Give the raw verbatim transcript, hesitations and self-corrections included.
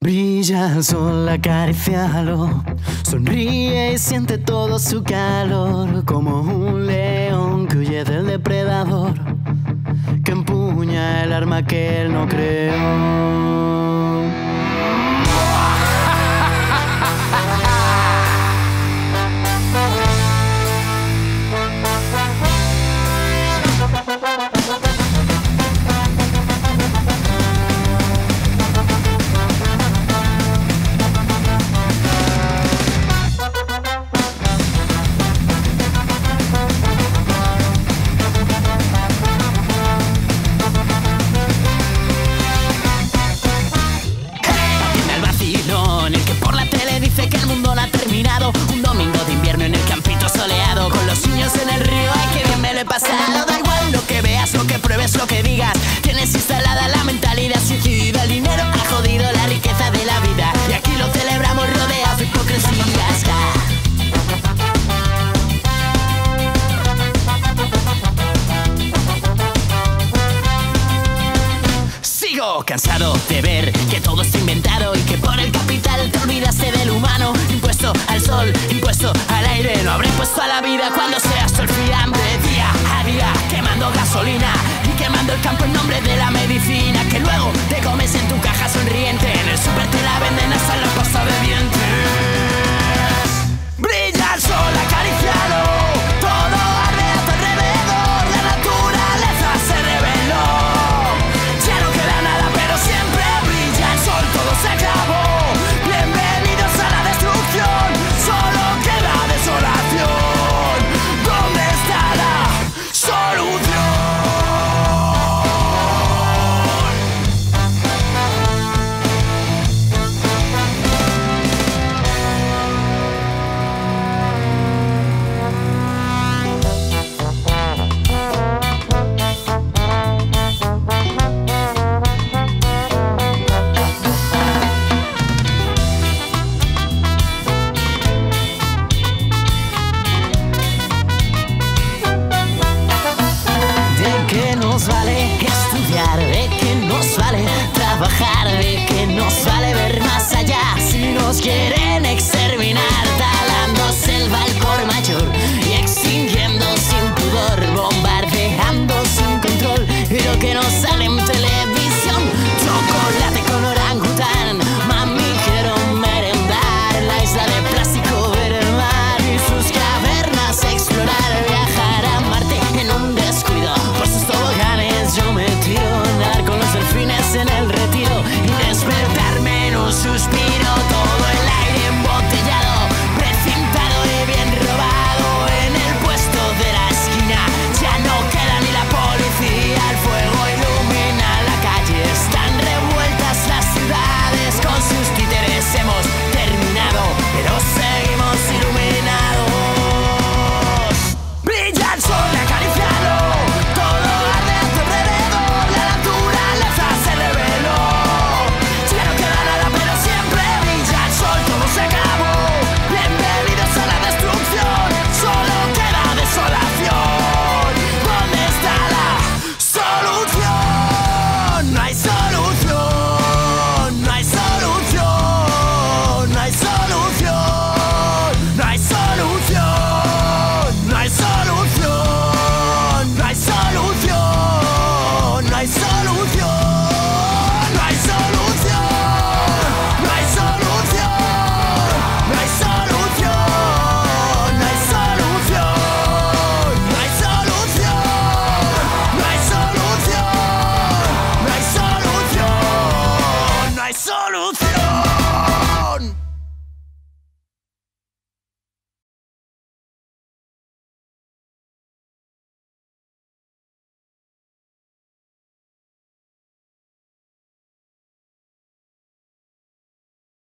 Brilla el sol, acaricialo, sonríe y siente todo su calor, como un león que huye del depredador, que empuña el arma que él no creó. Un domingo de invierno en el campito soleado, con los niños en el río, ay que bien me lo he pasado. Da igual lo que veas, lo que pruebes, lo que digas, tienes instalada la mentalidad suicida. El dinero ha jodido la riqueza de la vida y aquí lo celebramos rodeados de hipocresías. Sigo cansado de ver que todo está inventado y que por el capital te olvidaste del humano. Impuesto al sol, impuesto al aire, no habré impuesto a la vida cuando seas surfeante. Día a día quemando gasolina y quemando el campo en nombre de la medicina, que luego te comes en tu caja sonriente. En el súper te la venden hasta en la pasta de dientes. Brilla el sol, acaricialo, todo arde a tu alrededor, la naturaleza se reveló. Ya no queda nada, pero siempre brilla el sol, todo se acabó. Bienvenidos a la destrucción, solo queda desolación. ¿Dónde está la solución? Vale estudiar, de que nos vale trabajar, de que nos vale ver más allá. Si nos quieren exterminar, talando selva al por mayor y extinguiendo sin pudor, bombardeando sin control. Y lo que nos sale en televisión, chocolate con orangután. Mami, quiero merendar la isla de plástico, ver el mar y sus cavernas, explorar, viajar a Marte en un descuido. Por sus toboganes yo me tiro, nadar con los delfines en el retiro y despertarme en un suspiro. Todo el aire embotellado, precintado y bien robado. En el puesto de la esquina ya no queda ni la policía. El fuego ilumina la calle, están revueltas las ciudades. Con sus títeres hemos terminado, pero seguimos iluminados. Brilla el sol, acaricialo, todo arde a tu alrededor, la naturaleza se reveló. Ya no queda nada, pero siempre brilla el sol, todo se acabó. Bienvenidos a la destrucción, solo queda desolación. ¿Dónde está la solución? No hay solución, no hay solución, no hay solución, no hay solución, no hay solución, no hay solución, no hay solución, no hay solución, no hay solución, no hay solución, no hay solución, no hay solución, no hay solución, no hay solución, no hay solución.